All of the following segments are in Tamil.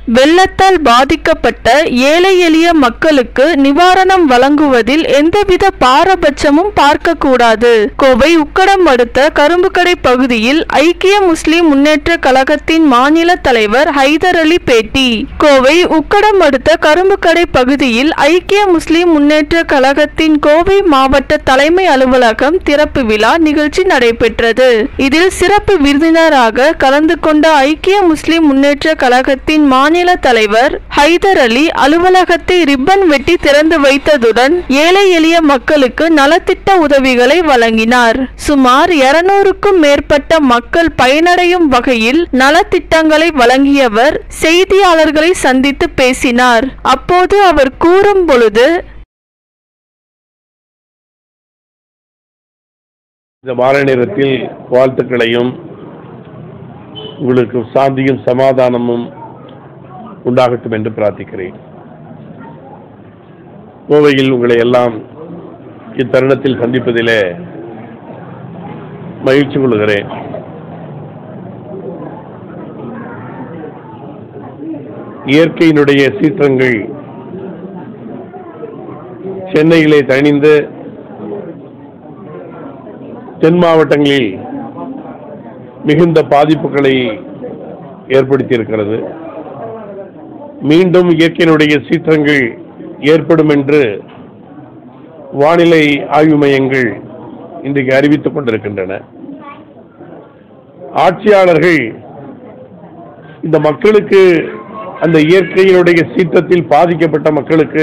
வெள்ளத்தால் பாதிக்கப்பட்ட ஏழை எளிய மக்களுக்கு நிவாரணம் வழங்குவதில் எந்தவித பாரபட்சமும் பார்க்கக்கூடாது. கோவை உக்கடம் அடுத்த கரும்புக்கடை பகுதியில் ஐக்கிய முஸ்லிம் முன்னேற்ற கழகத்தின் மாநில தலைவர் ஹைதர் அலி பேட்டி. கோவை உக்கடம் அடுத்த கரும்புக்கடை பகுதியில் ஐக்கிய முஸ்லிம் முன்னேற்ற கழகத்தின் கோவை மாவட்ட தலைமை அலுவலகம் திறப்பு விழா நிகழ்ச்சி நடைபெற்றது. இதில் சிறப்பு விருந்தினராக கலந்து கொண்ட ஐக்கிய முஸ்லிம் முன்னேற்ற கழகத்தின் மாநில தலைவர் ஹைதர் அலி அலுவலகத்தை ரிப்பன் வெட்டி திறந்து வைத்ததுடன் ஏழை எளிய மக்களுக்கு நலத்திட்ட உதவிகளை வழங்கினார். சுமார் 200க்கும் மேற்பட்ட மக்கள் பயனடையும் வகையில் நலத்திட்டங்களை வழங்கியவர் செய்தியாளர்களை சந்தித்து பேசினார். அப்போது அவர் கூறும் பொழுது, இந்த மாலை நேரத்தில் வாழ்த்துக்களையும் உங்களுக்கு சாந்தியும் சமாதானமும் உண்டாகட்டும் என்று பிரார்த்திக்கிறேன். கோவையில் உங்களை எல்லாம் இத்தருணத்தில் சந்திப்பதிலே மகிழ்ச்சி கொள்கிறேன். இயற்கையினுடைய சீற்றங்கள் சென்னையிலே தணிந்து தென் மாவட்டங்களில் மிகுந்த பாதிப்புகளை ஏற்படுத்தியிருக்கிறது. மீண்டும் இயற்கையினுடைய சீற்றங்கள் ஏற்படும் என்று வானிலை ஆய்வு மையங்கள் இன்றைக்கு அறிவித்துக் கொண்டிருக்கின்றன. ஆட்சியாளர்கள் இந்த மக்களுக்கு, அந்த இயற்கையினுடைய சீற்றத்தில் பாதிக்கப்பட்ட மக்களுக்கு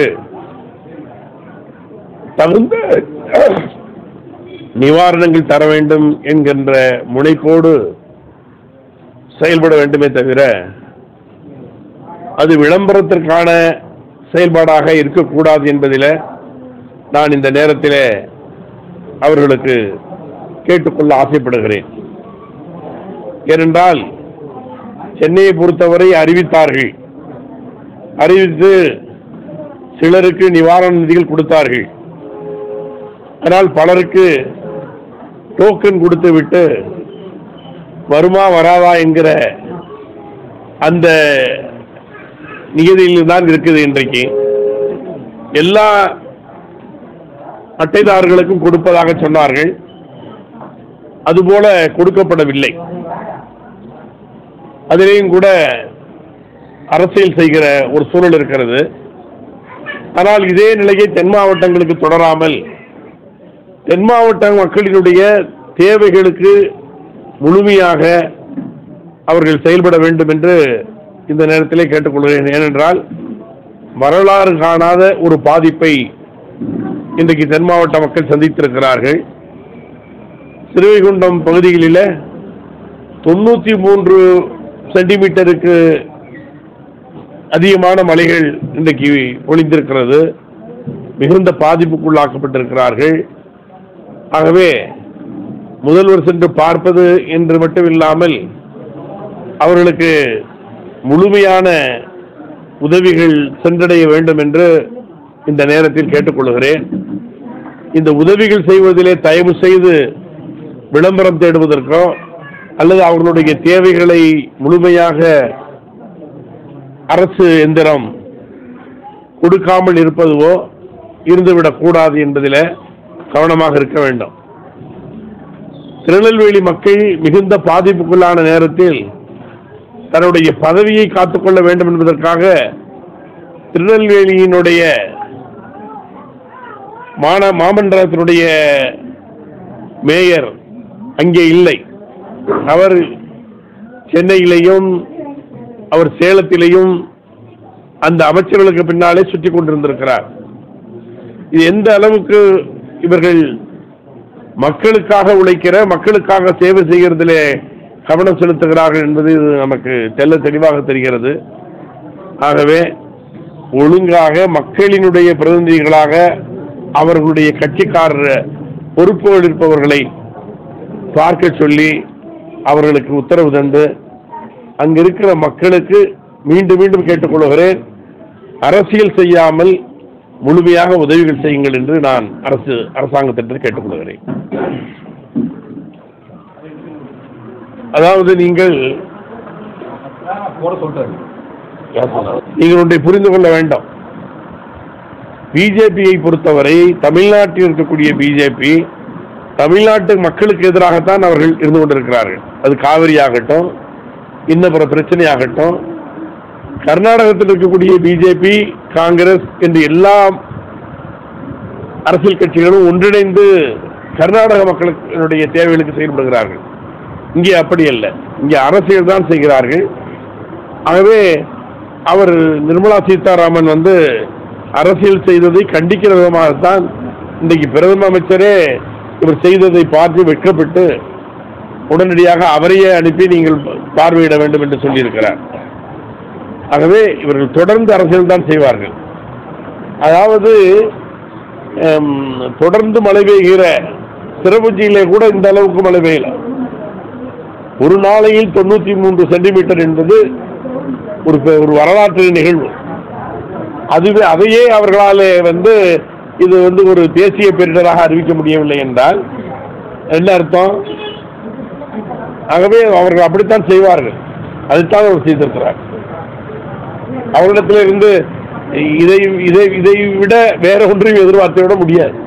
தகுந்த நிவாரணங்கள் தர வேண்டும் என்கின்ற முனைப்போடு செயல்பட வேண்டுமே தவிர அது விளம்பரத்திற்கான செயல்பாடாக இருக்கக்கூடாது என்பதில் நான் இந்த நேரத்தில் அவர்களுக்கு கேட்டுக்கொள்ள ஆசைப்படுகிறேன். ஏனென்றால் சென்னையை பொறுத்தவரை அறிவித்தார்கள், அறிவித்து சிலருக்கு நிவாரண நிதிகள் கொடுத்தார்கள். ஆனால் பலருக்கு டோக்கன் கொடுத்து விட்டு வருமா வராதா என்கிற அந்த நிகழ்ச்சியில் தான் இருக்குது. இன்றைக்கு எல்லா அட்டைதாரர்களுக்கும் கொடுப்பதாக சொன்னார்கள், அதுபோல கொடுக்கப்படவில்லை. அதிலேயும் கூட அரசியல் செய்கிற ஒரு சூழல் இருக்கிறது. ஆனால் இதே நிலையை தென் மாவட்டங்களுக்கு தொடராமல் தென் மாவட்ட மக்களினுடைய தேவைகளுக்கு முழுமையாக அவர்கள் செயல்பட வேண்டும் என்று இந்த நேரத்திலே கேட்டுக்கொள்கிறேன். ஏனென்றால் வரலாறு காணாத ஒரு பாதிப்பை இன்றைக்கு தென் மாவட்ட மக்கள் சந்தித்திருக்கிறார்கள். ஸ்ரீவைகுண்டம் பகுதிகளில் 93 சென்டிமீட்டருக்கு அதிகமான மழைகள் இன்றைக்கு பொழிந்திருக்கிறது. மிகுந்த பாதிப்புக்குள்ளாக்கப்பட்டிருக்கிறார்கள். ஆகவே முதல்வர் சென்று பார்ப்பது என்று மட்டும் இல்லாமல் அவர்களுக்கு முழுமையான உதவிகள் சென்றடைய வேண்டும் என்று இந்த நேரத்தில் கேட்டுக்கொள்கிறேன். இந்த உதவிகள் செய்வதிலே தயவு செய்து விளம்பரம் தேடுவதற்கோ அல்லது அவர்களுடைய தேவைகளை முழுமையாக அரசு எந்திரம் கொடுக்காமல் இருப்பதுவோ இருந்துவிடக்கூடாது என்பதில் கவனமாக இருக்க வேண்டும். திருநெல்வேலி மக்கள் மிகுந்த பாதிப்புக்குள்ளான நேரத்தில் தன்னுடைய பதவியை காத்துக்கொள்ள வேண்டும் என்பதற்காக திருநெல்வேலியினுடைய மாமன்றத்தினுடைய மேயர் அங்கே இல்லை. அவர் சென்னையிலேயும் அவர் சேலத்திலேயும் அந்த அமைச்சர்களுக்கு பின்னாலே சுற்றி கொண்டிருந்திருக்கிறார். இது எந்த அளவுக்கு இவர்கள் மக்களுக்காக உழைக்கிற, மக்களுக்காக சேவை செய்கிறதிலே கவனம் செலுத்துகிறார்கள் என்பது நமக்கு தெல்ல தெளிவாக தெரிகிறது. ஆகவே ஒழுங்காக மக்களினுடைய பிரதிநிதிகளாக அவர்களுடைய கட்சிக்காரர் பொறுப்புகள் இருப்பவர்களை பார்க்க சொல்லி அவர்களுக்கு உத்தரவு தந்து அங்கிருக்கிற மக்களுக்கு மீண்டும் மீண்டும் கேட்டுக்கொள்கிறேன், அரசியல் செய்யாமல் முழுமையாக உதவிகள் செய்யுங்கள் என்று நான் அரசாங்கத்திற்கு கேட்டுக்கொள்கிறேன். அதாவது நீங்கள் நீங்கள் ஒன்றை புரிந்து கொள்ள வேண்டும். பிஜேபியை பொறுத்தவரை தமிழ்நாட்டில் இருக்கக்கூடிய பிஜேபி தமிழ்நாட்டு மக்களுக்கு எதிராகத்தான் அவர்கள் இருந்து கொண்டிருக்கிறார்கள். அது காவிரி ஆகட்டும், இன்ன பிற பிரச்சனையாகட்டும். கர்நாடகத்தில் இருக்கக்கூடிய பிஜேபி, காங்கிரஸ் என்று எல்லா அரசியல் கட்சிகளும் ஒன்றிணைந்து கர்நாடக மக்களுடைய தேவைகளுக்கு செயல்படுகிறார்கள். இங்கே அப்படி அல்ல, இங்கே அரசியல் தான் செய்கிறார்கள். ஆகவே அவர் நிர்மலா சீதாராமன் அரசியல் செய்ததை கண்டிக்கிற விதமாகத்தான் இன்றைக்கு பிரதம அமைச்சரே இவர் செய்ததை பார்த்து வெட்கப்பட்டு உடனடியாக அவரையே அனுப்பி நீங்கள் பார்வையிட வேண்டும் என்று சொல்லியிருக்கிறார். ஆகவே இவர்கள் தொடர்ந்து அரசியல் தான் செய்வார்கள். அதாவது தொடர்ந்து மழை பெய்கிற சிறப்புஞ்சியிலே கூட இந்த அளவுக்கு மழை பெய்யல. ஒரு நாளையில் 93 சென்டிமீட்டர் என்பது ஒரு வரலாற்று நிகழ்வு. அதுவே அதையே அவர்களாலே இது ஒரு தேசிய பேரிடராக அறிவிக்க முடியவில்லை என்றால் என்ன அர்த்தம்? ஆகவே அவர்கள் அப்படித்தான் செய்வார்கள். அதைத்தான் அவர் செய்திருக்கிறார். அவரிடத்திலிருந்து இதை விட வேற ஒன்றையும் எதிர்பார்த்து விட முடியாது.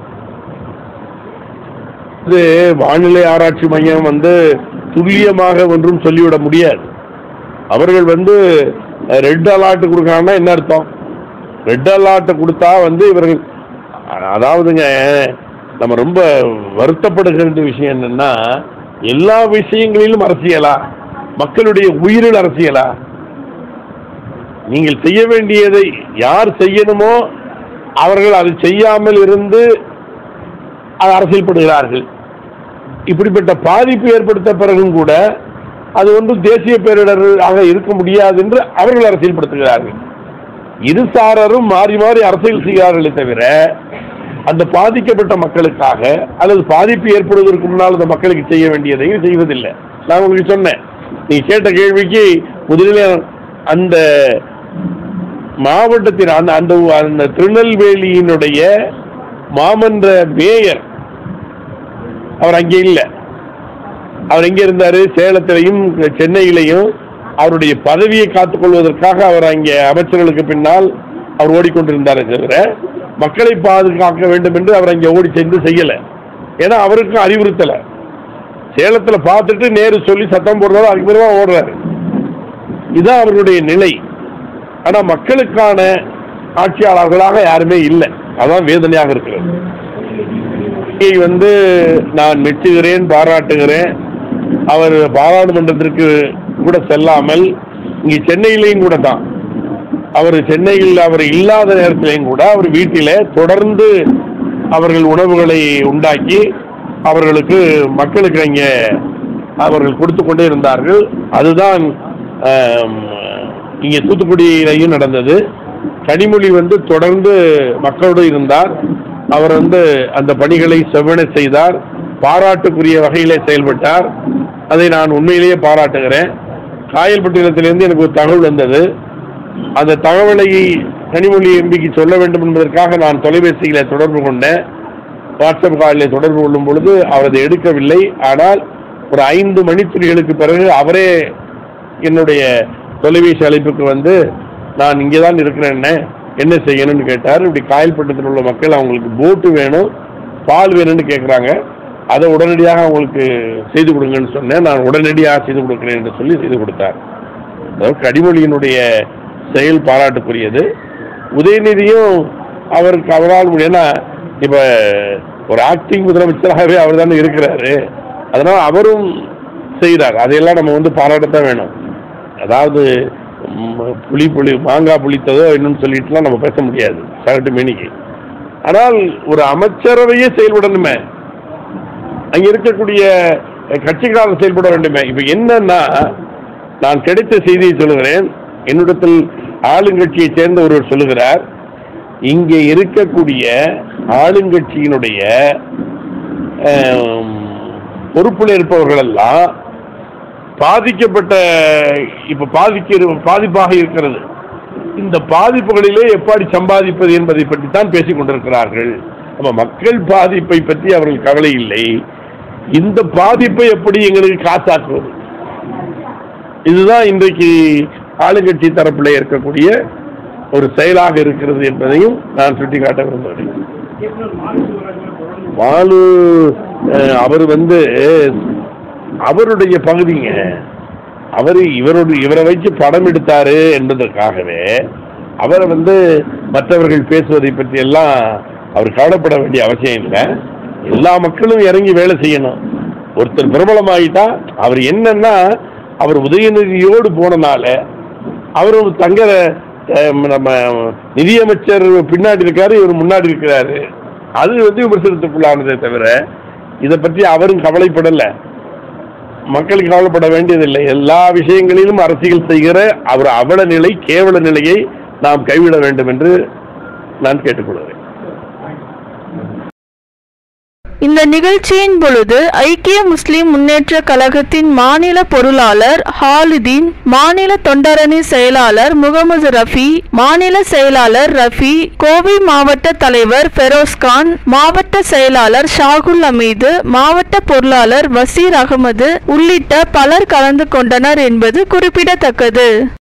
இது வானிலை ஆராய்ச்சி மையம் துல்லியமாக ஒன்றும் சொல்லிவிட முடியாது. அவர்கள் ரெட் அலர்ட் கொடுக்கறாங்கன்னா என்ன அர்த்தம்? ரெட் அலர்ட் கொடுத்தா இவர்கள், அதாவதுங்க, நம்ம ரொம்ப வருத்தப்படுகிற விஷயம் என்னன்னா, எல்லா விஷயங்களிலும் அரசியலா, மக்களுடைய உயிரில் அரசியலா? நீங்கள் செய்ய வேண்டியதை யார் செய்யணுமோ அவர்கள் அதை செய்யாமல் இருந்து அது அரசியல்படுகிறார்கள். இப்படிப்பட்ட பாதிப்பு ஏற்படுத்த பிறகும் கூட அது தேசிய பேரிடராக இருக்க முடியாது என்று அவர்கள் அரசியல்படுத்துகிறார்கள். இருசாரரும் மாறி மாறி அரசியல் செய்கிறார்களே தவிர அந்த பாதிக்கப்பட்ட மக்களுக்காக அல்லது பாதிப்பு ஏற்படுவதற்கு முன்னால் அந்த மக்களுக்கு செய்ய வேண்டியதையும் செய்வதில்லை. நான் உங்களுக்கு சொன்னேன், நீ கேட்ட கேள்விக்கு முதலில் அந்த மாவட்டத்தின் அந்த திருநெல்வேலியினுடைய மாமன்ற மேயர் அவர் அங்கே இல்லை. அவர் எங்கே இருந்தார்? சேலத்திலையும் சென்னையிலையும் அவருடைய பதவியை காத்துக் கொள்வதற்காக அவர் அங்கே அமைச்சர்களுக்கு பின்னால் அவர் ஓடிக்கொண்டிருந்தார். தவிர மக்களை பாதுகாக்க வேண்டும் என்று அவர் அங்கே ஓடி சென்று செய்யலை. ஏன்னா அவருக்கும் அறிவுறுத்தலை. சேலத்தில் பார்த்துட்டு நேரு சொல்லி சத்தம் போடுறாரு, அதுக்கு பிறகு ஓடுறாரு. இதுதான் அவர்களுடைய நிலை. ஆனால் மக்களுக்கான ஆட்சியாளர்களாக யாருமே இல்லை. அதான் வேதனையாக இருக்கிறது. நான் மெச்சுகிறேன், பாராட்டுகிறேன். அவர் பாராளுமன்றத்திற்கு கூட செல்லாமல் இங்கே சென்னையிலையும் கூட தான் சென்னையில் அவர் இல்லாத நேரத்திலையும் கூட அவர் வீட்டிலே தொடர்ந்து அவர்கள் உணவுகளை உண்டாக்கி அவர்களுக்கு மக்களுக்கு அங்கே அவர்கள் கொடுத்து கொண்டே இருந்தார்கள். அதுதான் இங்கே தூத்துக்குடியிலையும் நடந்தது. கனிமொழி தொடர்ந்து மக்களோடு இருந்தார். அவர் அந்த பணிகளை செவ்வன செய்தார். பாராட்டுக்குரிய வகையிலே செயல்பட்டார். அதை நான் உண்மையிலேயே பாராட்டுகிறேன். காயல்பட்டினத்திலிருந்து எனக்கு ஒரு தகவல் வந்தது. அந்த தகவலை கனிமொழி எம்பிக்கு சொல்ல வேண்டும் என்பதற்காக நான் தொலைபேசியில தொடர்பு கொண்டேன். வாட்ஸ்அப் காலில் தொடர்பு கொள்ளும் பொழுது அவர் அதை எடுக்கவில்லை. ஆனால் ஒரு 5 மணித்துளிகளுக்கு பிறகு அவரே என்னுடைய தொலைபேசி அழைப்புக்கு நான் இங்கே தான் இருக்கிறேன், என்ன செய்யணும்னு கேட்டார். இப்படி காயல்பட்டத்தில் உள்ள மக்கள் அவங்களுக்கு போட்டு வேணும், பால் வேணும்னு கேட்குறாங்க, அதை உடனடியாக அவங்களுக்கு செய்து கொடுங்கன்னு சொன்னேன். நான் உடனடியாக செய்து கொடுக்குறேன் என்று சொல்லி செய்து கொடுத்தார். அதாவது கனிமொழியினுடைய செயல் பாராட்டுக்குரியது. உதயநிதியும் அவருக்கு அவரால் ஏன்னா இப்போ ஒரு ஆக்டிங் முதலமைச்சராகவே அவர் தானே இருக்கிறாரு. அதனால் அவரும் செய்கிறார். அதையெல்லாம் நம்ம பாராட்டத்தான் வேணும். அதாவது மாங்காய் புளித்ததோ என்னன்னு சொல்லிட்டுலாம் நம்ம பேச முடியாது சரட்டு மேனிக்கு. ஆனால் ஒரு அமைச்சரவையே செயல்படணுமே, அங்க இருக்கக்கூடிய கட்சிக்காரர் செயல்பட வேண்டுமே. இப்ப என்னன்னா, நான் கிடைத்த செய்தியை சொல்லுகிறேன். என்னிடத்தில் ஆளுங்கட்சியை சேர்ந்த ஒருவர் சொல்லுகிறார், இங்கே இருக்கக்கூடிய ஆளுங்கட்சியினுடைய பொறுப்பில் இருப்பவர்கள் எல்லாம் பாதிக்கப்பட்ட இப்ப பாதிப்பாக இருக்கிறது. இந்த பாதிப்புகளிலே எப்படி சம்பாதிப்பது என்பதை பற்றி தான் பேசிக் கொண்டிருக்கிறார்கள். நம்ம மக்கள் பாதிப்பை பற்றி அவர்கள் கவலை இல்லை. இந்த பாதிப்பை எப்படி எங்களுக்கு காசாக்குவது, இதுதான் இன்றைக்கு ஆளுங்கட்சி தரப்பில் இருக்கக்கூடிய ஒரு செயலாக இருக்கிறது என்பதையும் நான் சுட்டிக்காட்ட விரும்புகிறேன். பாலு அவர் அவருடைய பகுதிங்க, இவரை வச்சு படம் எடுத்தாரு என்பதற்காகவே அவரை மற்றவர்கள் பேசுவதை பற்றி எல்லாம் அவர் கவலைப்பட வேண்டிய அவசியம் இல்லை. எல்லா மக்களும் இறங்கி வேலை செய்யணும். ஒருத்தர் பிரபலமாயிட்டா அவர் என்னன்னா, அவர் உதயநிதியோடு போனனால அவரும் தங்க நம்ம நிதியமைச்சர் பின்னாடி இருக்காரு, இவர் முன்னாடி இருக்கிறாரு, அது விமர்சனத்துக்குள்ளானதே தவிர இதை பற்றி அவரும் கவலைப்படல. மக்களுக்கு கவலைப்பட வேண்டியதில்லை. எல்லா விஷயங்களிலும் அரசியல் செய்கிற அவர் அவல நிலை, கேவல நிலையை நாம் கைவிட வேண்டும் என்று நான் கேட்டுக்கொள்கிறேன். இந்த நிகழ்ச்சியின் பொழுது ஐக்கிய முஸ்லிம் முன்னேற்ற கழகத்தின் மாநில பொருளாளர் ஹாலிதீன், மாநில தொண்டரணி செயலாளர் முகமது ரஃபி, மாநில செயலாளர் ரஃபி, கோவை மாவட்ட தலைவர் ஃபெரோஸ்கான், மாவட்ட செயலாளர் ஷாகுல் அமீது, மாவட்ட பொருளாளர் வசீர் அகமது உள்ளிட்ட பலர் கலந்து கொண்டனர் என்பது குறிப்பிடத்தக்கது.